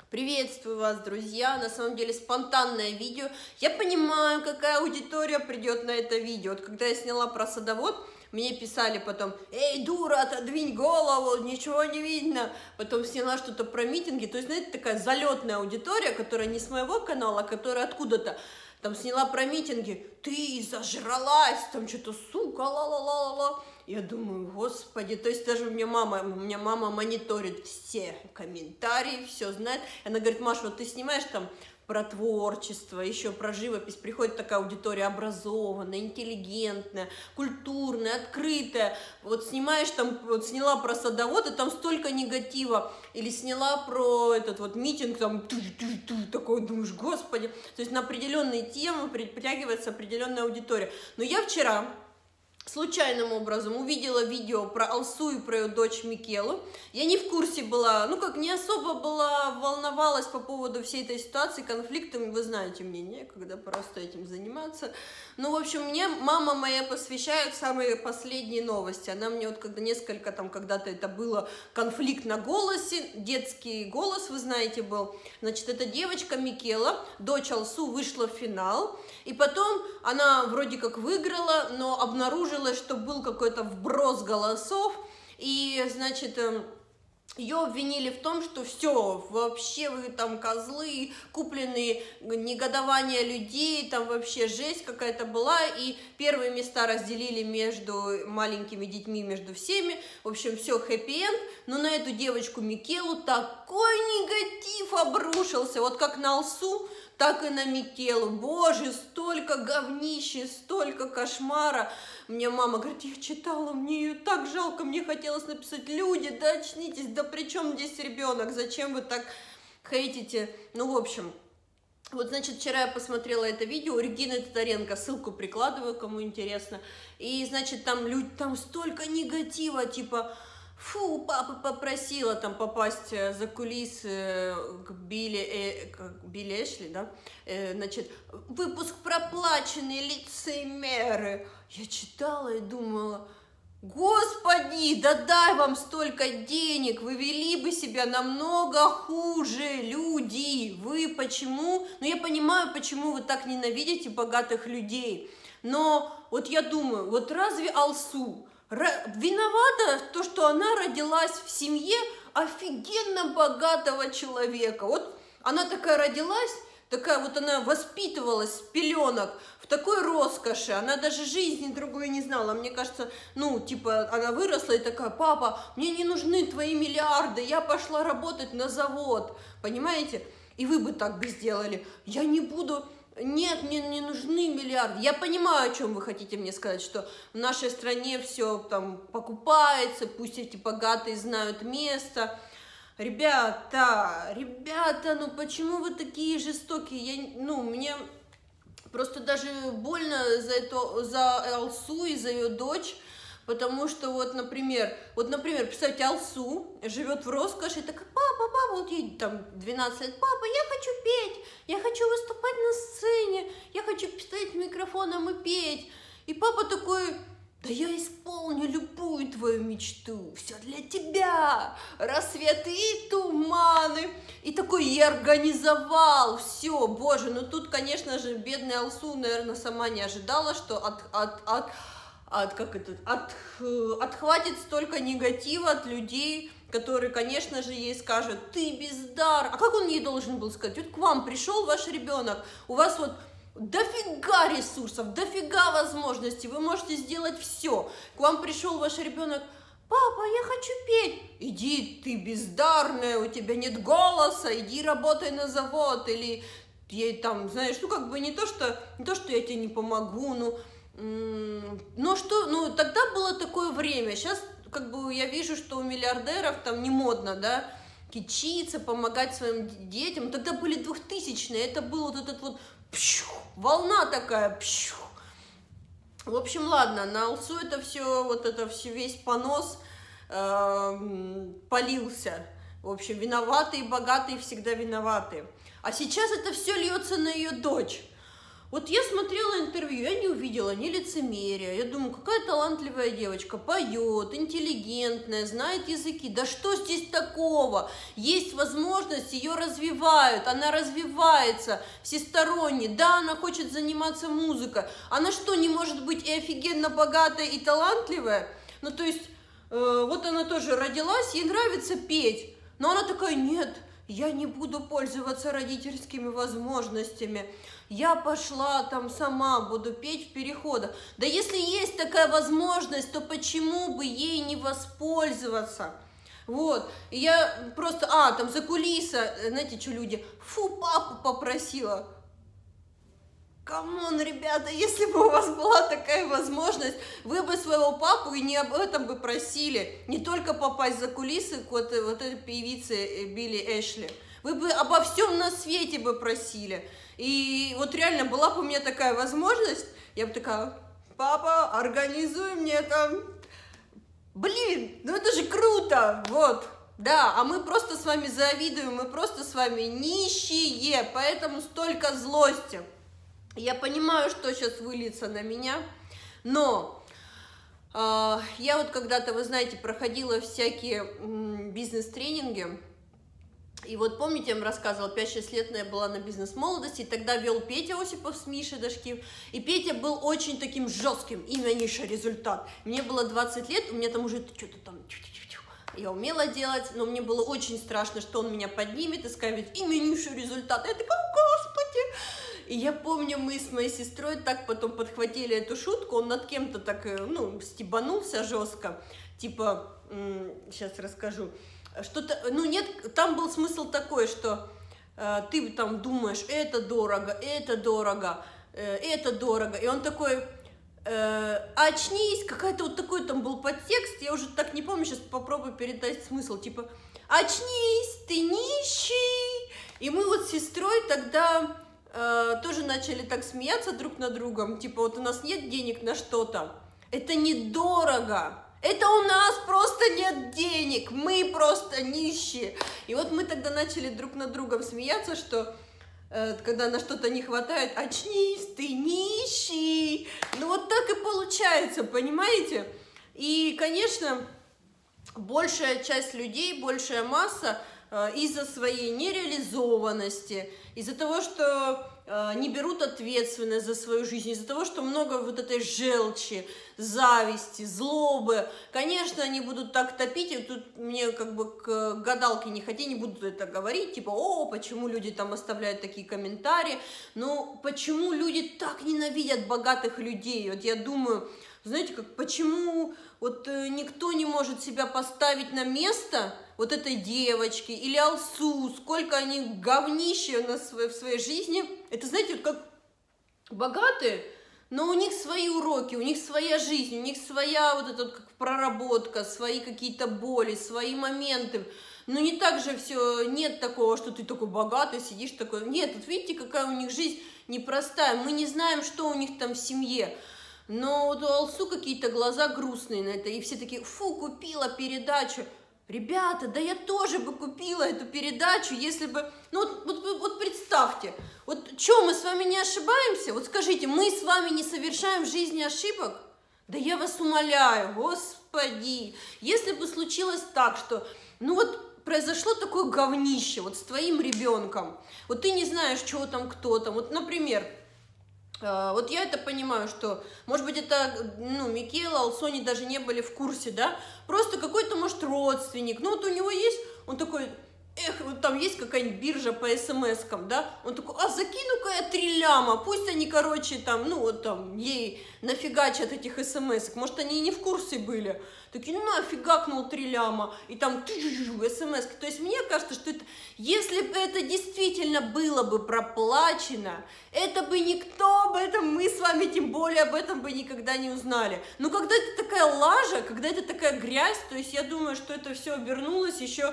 Приветствую вас, друзья! На самом деле спонтанное видео. Я понимаю, какая аудитория придет на это видео. Вот когда я сняла про садовод, мне писали потом: «Эй, дура, отодвинь голову, ничего не видно». Потом сняла что-то про митинги. То есть, знаете, такая залетная аудитория, которая не с моего канала, а которая откуда-то. Там сняла про митинги: «Ты зажралась, там что-то, сука, ла-ла-ла-ла-ла». Я думаю, господи, то есть даже у меня мама мониторит все комментарии, все знает. Она говорит: «Маш, вот ты снимаешь там про творчество, еще про живопись, приходит такая аудитория образованная, интеллигентная, культурная, открытая. Вот снимаешь там, вот сняла про садовод, и там столько негатива. Или сняла про этот вот митинг, там такой, думаешь, господи». То есть на определенные темы притягивается определенная аудитория. Но я вчера случайным образом увидела видео про Алсу и про ее дочь Микелу. Я не в курсе была, не особо была, волновалась по поводу всей этой ситуации, конфликтами, вы знаете, мне некогда просто этим заниматься. Ну, в общем, мне мама моя посвящает самые последние новости. Она мне вот когда-то это было конфликт на голосе, детский голос, вы знаете, был. Значит, эта девочка Микела, дочь Алсу, вышла в финал, и потом она вроде как выиграла, но обнаружила, что был какой-то вброс голосов, и, значит, ее обвинили в том, что все, вообще вы там козлы, купленные, негодование людей, там вообще жесть какая-то была, и первые места разделили между маленькими детьми, между всеми, в общем, все хэппи-энд, но на эту девочку Микелу такой негатив обрушился, вот как на Алсу, так и на Микелу. Боже, столько говнища, столько кошмара. Мне мама говорит: «Я читала, мне ее так жалко, мне хотелось написать: люди, да очнитесь, да при чем здесь ребенок, зачем вы так хейтите». Ну, в общем, вот, значит, вчера я посмотрела это видео у Регины Тодоренко, ссылку прикладываю, кому интересно, и, значит, там столько негатива, типа: «Фу, папа попросила там попасть за кулисы к Билли Эшли, да? Значит, выпуск проплаченные лицемеры». Я читала и думала: господи, да дай вам столько денег, вы вели бы себя намного хуже, люди. Вы почему? Ну, я понимаю, почему вы так ненавидите богатых людей, но вот я думаю, вот разве Алсу виновата то, что она родилась в семье офигенно богатого человека? Вот она такая родилась, такая вот она воспитывалась с пеленок в такой роскоши, она даже жизни другой не знала. Мне кажется, ну, типа, она выросла и такая: «Папа, мне не нужны твои миллиарды, я пошла работать на завод», понимаете? И вы бы так бы сделали. Я не буду... Нет, мне не нужны миллиарды. Я понимаю, о чем вы хотите мне сказать, что в нашей стране все там покупается, пусть эти богатые знают место. Ребята, ну почему вы такие жестокие? Мне просто даже больно за Алсу и за ее дочь. Потому что вот, например, представьте, Алсу живет в роскоши, такая: папа, вот ей там 12 лет, папа, я хочу петь, я хочу выступать на сцене, я хочу стоять микрофоном и петь. И папа такой: да я исполню любую твою мечту, все для тебя, рассветы и туманы. И такой: я организовал все. Боже, ну тут, конечно же, бедная Алсу, наверное, сама не ожидала, что отхватит столько негатива от людей, которые, конечно же, ей скажут: ты бездар. А как он ей должен был сказать? Вот к вам пришел ваш ребенок, у вас вот дофига ресурсов, дофига возможностей, вы можете сделать все. К вам пришел ваш ребенок: папа, я хочу петь. Иди, ты бездарная, у тебя нет голоса, иди работай на завод. Или ей там, знаешь, не то, что я тебе не помогу, тогда было такое время. Сейчас я вижу, что у миллиардеров там не модно, да, кичиться, помогать своим детям. Тогда были 2000-е, это был вот этот вот волна такая. В общем, ладно, на Алсу весь понос полился. В общем, виноватые и богатые всегда виноваты. А сейчас это все льется на ее дочь. Вот я смотрела интервью, я не увидела ни лицемерия. Я думаю, какая талантливая девочка, поет, интеллигентная, знает языки. Да что здесь такого? Есть возможность, ее развивают, она развивается всесторонне. Да, она хочет заниматься музыкой. Она что, не может быть и офигенно богатая, и талантливая? Ну, то есть, вот она тоже родилась, ей нравится петь. Но она такая, нет, я не буду пользоваться родительскими возможностями. Я пошла там сама, буду петь в переходах. Да если есть такая возможность, то почему бы ей не воспользоваться? Вот, и я просто, там за кулиса, знаете, что люди, фу, папу попросила. Камон, ребята, если бы у вас была такая возможность, вы бы своего папу и не об этом бы просили. Не только попасть за кулисы к вот этой певице Билли Эшли. Вы бы обо всем на свете бы просили. И вот реально была бы у меня такая возможность, я бы такая, папа, организуй мне там. Блин, ну это же круто, вот. Да, а мы просто с вами завидуем, мы просто с вами нищие, поэтому столько злости. Я понимаю, что сейчас выльется на меня, но я вот когда-то, вы знаете, проходила всякие бизнес-тренинги, и вот помните, я вам рассказывала, 5-6 лет я была на бизнес-молодости, и тогда вел Петя Осипов с Мишей Дашкиев, и Петя был очень таким жестким, имя, ниша, результат. Мне было 20 лет, у меня там уже что-то там, я умела делать, но мне было очень страшно, что он меня поднимет и скажет, имя, ниша, результат. Я такая, господи! И я помню, мы с моей сестрой так потом подхватили эту шутку, он над кем-то так, стебанулся жестко, типа, сейчас расскажу, что-то, нет, там был смысл такой, что ты там думаешь, это дорого, это дорого, это дорого, и он такой, очнись, какая-то вот такой там был подтекст, я уже так не помню, сейчас попробую передать смысл, типа, очнись, ты нищий, и мы вот с сестрой тогда тоже начали так смеяться друг над другом, типа, вот у нас нет денег на что-то, это недорого. Это у нас просто нет денег, мы просто нищие. И вот мы тогда начали друг над другом смеяться, что когда на что-то не хватает, очнись, ты нищий. Ну вот так и получается, понимаете? И, конечно, большая часть людей, большая масса из-за своей нереализованности, из-за того, что не берут ответственность за свою жизнь, из-за того, что много вот этой желчи, зависти, злобы. Конечно, они будут так топить, и тут мне как бы к гадалке не хотеть, не буду это говорить, типа, почему люди там оставляют такие комментарии, но почему люди так ненавидят богатых людей? Вот я думаю, знаете, почему вот никто не может себя поставить на место вот этой девочки или Алсу, сколько они говнища в своей жизни. Это, знаете, вот как богатые, но у них свои уроки, у них своя жизнь, у них своя вот эта вот как проработка, свои какие-то боли, свои моменты. Но не так же все, нет такого, что ты такой богатый, сидишь такой. Нет, вот видите, какая у них жизнь непростая. Мы не знаем, что у них там в семье. Но вот у Алсу какие-то глаза грустные на это, и все такие, фу, купила передачу. Ребята, да я тоже бы купила эту передачу, если бы... Ну вот представьте, вот что, мы с вами не ошибаемся? Вот скажите, мы с вами не совершаем в жизни ошибок? Да я вас умоляю, господи, если бы случилось так, что... Ну вот произошло такое говнище вот с твоим ребенком, вот ты не знаешь, что там, кто там, вот, например... Вот я это понимаю, что, может быть, это, Микела, Алсони даже не были в курсе, да, просто какой-то, может, родственник, вот у него есть, он такой, вот там есть какая-нибудь биржа по смс-кам, да, он такой, закину-ка я 3 ляма, пусть они, короче, там, ей нафигачат этих смс-ок, может, они и не в курсе были, такие, нафигакнул 3 ляма, и там смс-ки, то есть мне кажется, что это, если бы это действительно было бы проплачено, это бы никто об этом, мы с вами тем более об этом бы никогда не узнали, но когда это такая лажа, когда это такая грязь, то есть я думаю, что это все обернулось еще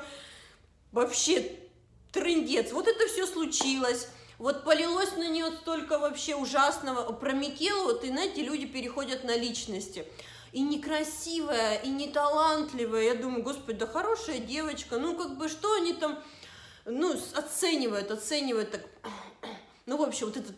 вообще трындец, вот это все случилось, вот полилось на нее столько вообще ужасного, про Микелу, вот, и знаете, люди переходят на личности, и некрасивая, и неталантливая, я думаю, господи, да хорошая девочка, что они там, оценивают так, в общем, вот этот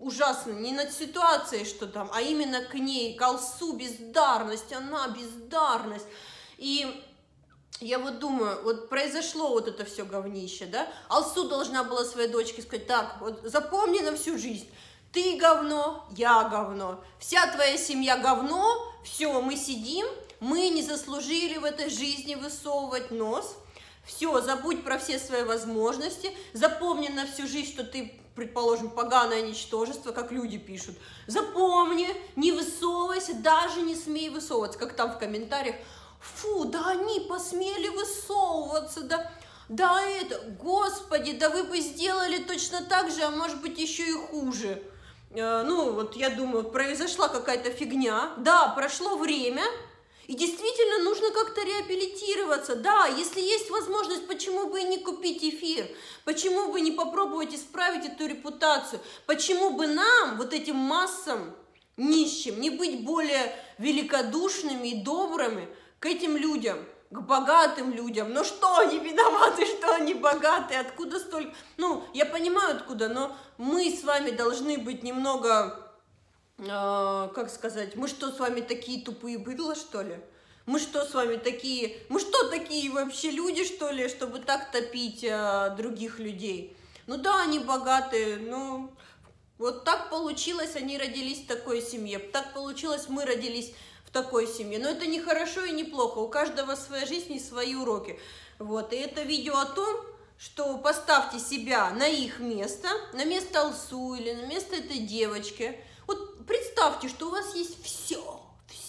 ужасно не над ситуацией, что там, а именно к ней, к Алсу, бездарность, она бездарность. И я вот думаю, вот произошло вот это все говнище, да, Алсу должна была своей дочке сказать: так, вот запомни на всю жизнь, ты говно, я говно, вся твоя семья говно, все, мы сидим, мы не заслужили в этой жизни высовывать нос, все, забудь про все свои возможности, запомни на всю жизнь, что ты, предположим, поганое ничтожество, как люди пишут, запомни, не высовывайся, даже не смей высовываться, как там в комментариях: фу, да они посмели высовываться, да это, господи, да вы бы сделали точно так же, а может быть еще и хуже. Ну, вот я думаю, произошла какая-то фигня, да, прошло время, и действительно нужно как-то реабилитироваться, да, если есть возможность, почему бы и не купить эфир, почему бы не попробовать исправить эту репутацию, почему бы нам, вот этим массам нищим, не быть более великодушными и добрыми к этим людям, к богатым людям. Но что они виноваты, что они богатые, откуда столько... Ну, я понимаю, откуда, но мы с вами должны быть немного, как сказать, мы что, с вами такие тупые быдла, что ли? Мы что с вами такие... Мы что, такие вообще люди, что ли, чтобы так топить других людей? Ну да, они богатые, но... Вот так получилось, они родились в такой семье, так получилось, мы родились в такой семье. Но это не хорошо и не плохо, у каждого своя жизнь и свои уроки. Вот, и это видео о том, что поставьте себя на их место, на место Алсу или на место этой девочки. Вот представьте, что у вас есть все.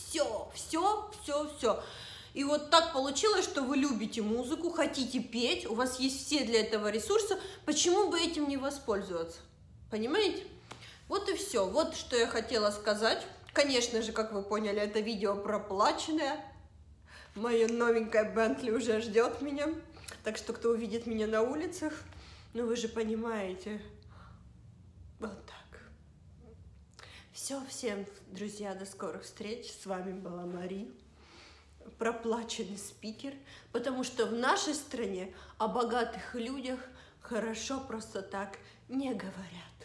И вот так получилось, что вы любите музыку, хотите петь, у вас есть все для этого ресурсы, почему бы этим не воспользоваться? Понимаете? Вот и все. Вот что я хотела сказать. Конечно же, как вы поняли, это видео проплаченное. Мое новенькое Бентли уже ждет меня. Так что, кто увидит меня на улицах, ну вы же понимаете. Вот так. Все, всем, друзья, до скорых встреч. С вами была Мари, проплаченный спикер. Потому что в нашей стране о богатых людях хорошо просто так не говорят.